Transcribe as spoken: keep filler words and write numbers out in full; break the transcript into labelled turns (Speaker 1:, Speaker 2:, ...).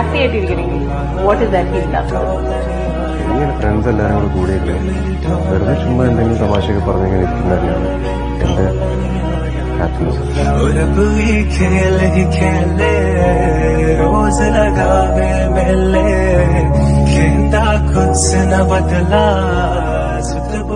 Speaker 1: Happy ആയിട്ടിരിക്കണമെങ്കിൽ what is that he loves?
Speaker 2: ഇങ്ങനെ friends എല്ലാവരും കൂടെ കൂടിയില്ലേ വെറുതെ ചുമ്മാ എന്തെങ്കിലും തമാശയൊക്കെ പറഞ്ഞിങ്ങനെ ഇരിക്കുന്നതന്നെയാണ് എന്റെ ഹാപ്പിനെസ്.
Speaker 3: रोज लगावे मेले, खेता खुद से न बदला।